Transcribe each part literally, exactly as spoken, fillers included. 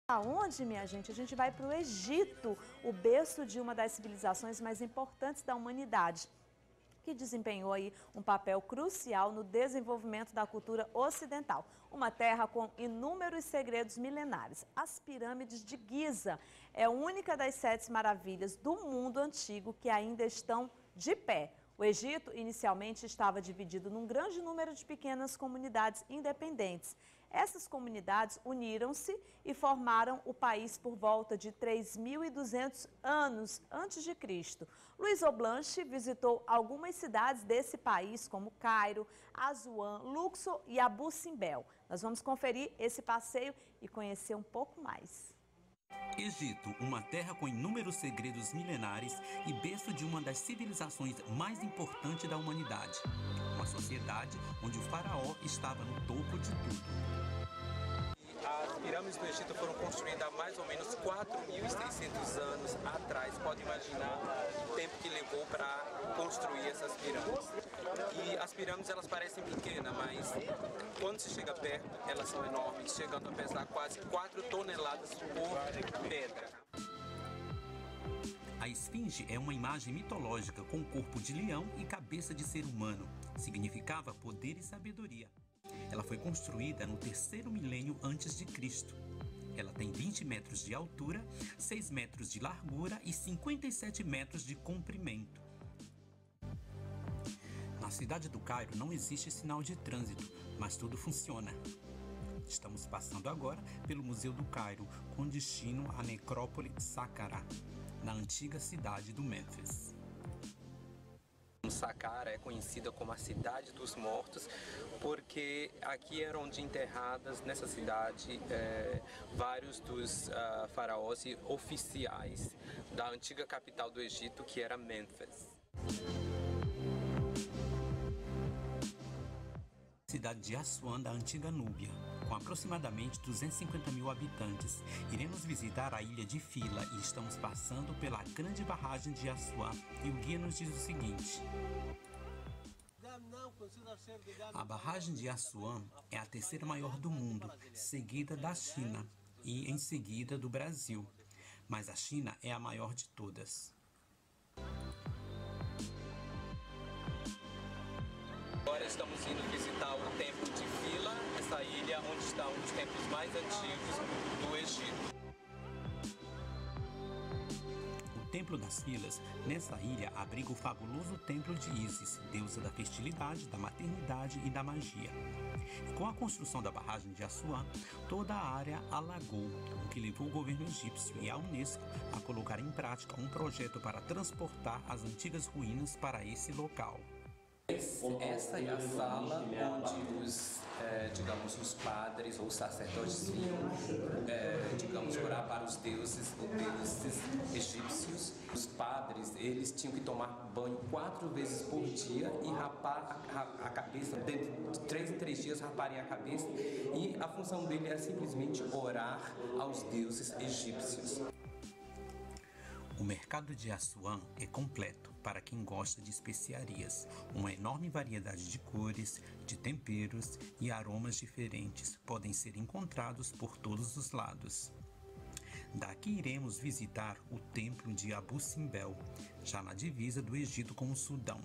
Aonde, minha gente? A gente vai para o Egito, o berço de uma das civilizações mais importantes da humanidade, que desempenhou aí um papel crucial no desenvolvimento da cultura ocidental. Uma terra com inúmeros segredos milenares. As pirâmides de Giza é a única das sete maravilhas do mundo antigo que ainda estão de pé. O Egito inicialmente estava dividido num grande número de pequenas comunidades independentes. Essas comunidades uniram-se e formaram o país por volta de três mil e duzentos anos antes de Cristo. Luiz Oblanche visitou algumas cidades desse país, como Cairo, Assuã, Luxor e Abu Simbel. Nós vamos conferir esse passeio e conhecer um pouco mais. Egito, uma terra com inúmeros segredos milenares e berço de uma das civilizações mais importantes da humanidade. Uma sociedade onde o faraó estava no topo de tudo. As pirâmides do Egito foram construídas há mais ou menos quatro mil e seiscentos anos atrás. Pode imaginar o tempo que levou para construir essas pirâmides. E as pirâmides, elas parecem pequenas, mas quando se chega perto, elas são enormes, chegando a pesar quase quatro toneladas por pedra. A esfinge é uma imagem mitológica com corpo de leão e cabeça de ser humano. Significava poder e sabedoria. Ela foi construída no terceiro milênio antes de Cristo. Ela tem vinte metros de altura, seis metros de largura e cinquenta e sete metros de comprimento. Na cidade do Cairo não existe sinal de trânsito, mas tudo funciona. Estamos passando agora pelo Museu do Cairo, com destino à necrópole Saqqara, na antiga cidade do Mênfis. Saqqara é conhecida como a cidade dos mortos, porque aqui eram onde enterradas nessa cidade é, vários dos uh, faraós e oficiais da antiga capital do Egito, que era Mênfis. Cidade de Assuã, da antiga Núbia, com aproximadamente duzentos e cinquenta mil habitantes. Iremos visitar a ilha de Fila e estamos passando pela grande barragem de Assuã e o guia nos diz o seguinte: a barragem de Assuã é a terceira maior do mundo, seguida da China e em seguida do Brasil, mas a China é a maior de todas. Agora estamos indo visitar o Templo de Fila, essa ilha onde estão os templos mais antigos do Egito. O Templo das Filas, nessa ilha, abriga o fabuloso Templo de Ísis, deusa da fertilidade, da maternidade e da magia. E com a construção da barragem de Assuã, toda a área alagou, o que levou o governo egípcio e a Unesco a colocar em prática um projeto para transportar as antigas ruínas para esse local. Essa é a sala onde os, é, digamos, os padres ou sacerdotes vinham, é, digamos, orar para os deuses, os deuses egípcios. Os padres, eles tinham que tomar banho quatro vezes por dia e rapar a, a cabeça, dentro de três em três dias raparem a cabeça, e a função dele era simplesmente orar aos deuses egípcios. O mercado de Assuã é completo para quem gosta de especiarias. Uma enorme variedade de cores, de temperos e aromas diferentes podem ser encontrados por todos os lados. Daqui iremos visitar o templo de Abu Simbel, já na divisa do Egito com o Sudão.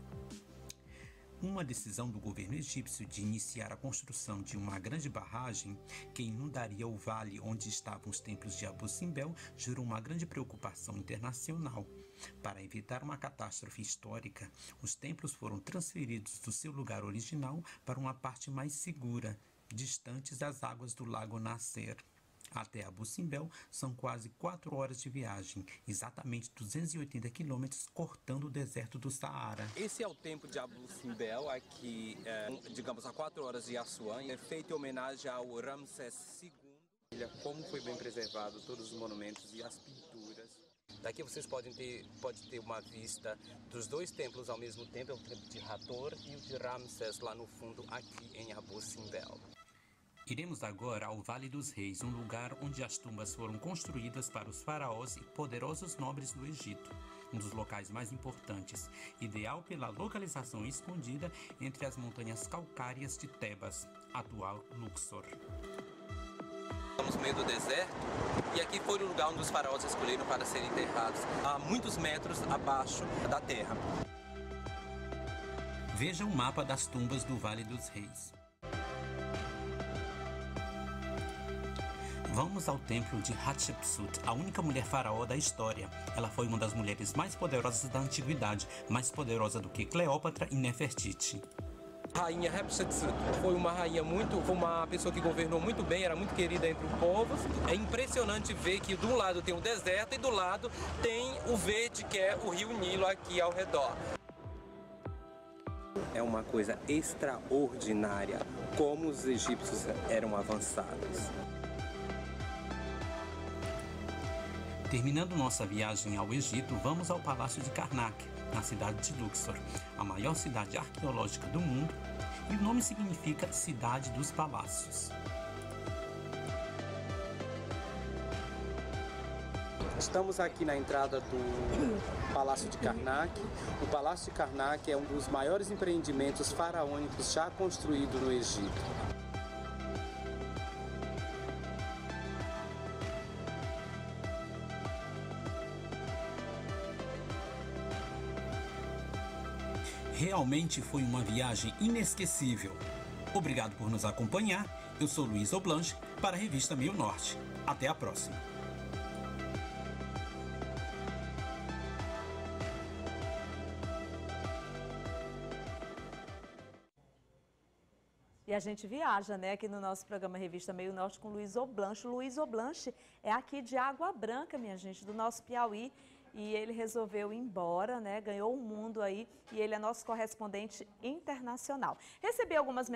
Uma decisão do governo egípcio de iniciar a construção de uma grande barragem que inundaria o vale onde estavam os templos de Abu Simbel gerou uma grande preocupação internacional. Para evitar uma catástrofe histórica, os templos foram transferidos do seu lugar original para uma parte mais segura, distantes das águas do lago Nasser. Até Abu Simbel são quase quatro horas de viagem, exatamente duzentos e oitenta quilômetros, cortando o deserto do Saara. Esse é o templo de Abu Simbel, aqui, é, digamos, a quatro horas de Assuã. É feito em homenagem ao Ramsés segundo. Como foi bem preservado todos os monumentos e as pinturas. Daqui vocês podem ter, pode ter uma vista dos dois templos ao mesmo tempo, é o templo de Hathor e o de Ramsés lá no fundo, aqui em Abu Simbel. Iremos agora ao Vale dos Reis, um lugar onde as tumbas foram construídas para os faraós e poderosos nobres do Egito, um dos locais mais importantes, ideal pela localização escondida entre as montanhas calcárias de Tebas, atual Luxor. Estamos no meio do deserto E aqui foi o lugar onde os faraós escolheram para serem enterrados, a muitos metros abaixo da terra. Veja o mapa das tumbas do Vale dos Reis. Vamos ao templo de Hatshepsut, a única mulher faraó da história. Ela foi uma das mulheres mais poderosas da antiguidade, mais poderosa do que Cleópatra e Nefertiti. Rainha Hatshepsut foi uma rainha muito, foi uma pessoa que governou muito bem, era muito querida entre o povo. É impressionante ver que de um lado tem o deserto e do lado tem o verde, que é o rio Nilo aqui ao redor. É uma coisa extraordinária como os egípcios eram avançados. Terminando nossa viagem ao Egito, vamos ao Palácio de Karnak, na cidade de Luxor, a maior cidade arqueológica do mundo, e o nome significa Cidade dos Palácios. Estamos aqui na entrada do Palácio de Karnak. O Palácio de Karnak é um dos maiores empreendimentos faraônicos já construído no Egito. Realmente foi uma viagem inesquecível. Obrigado por nos acompanhar. Eu sou Luiz Oblanche para a revista Meio Norte. Até a próxima. E a gente viaja, né, aqui no nosso programa Revista Meio Norte com Luiz Oblanche. Luiz Oblanche é aqui de Água Branca, minha gente, do nosso Piauí. E ele resolveu ir embora, né, ganhou o mundo aí, e ele é nosso correspondente internacional. Recebi algumas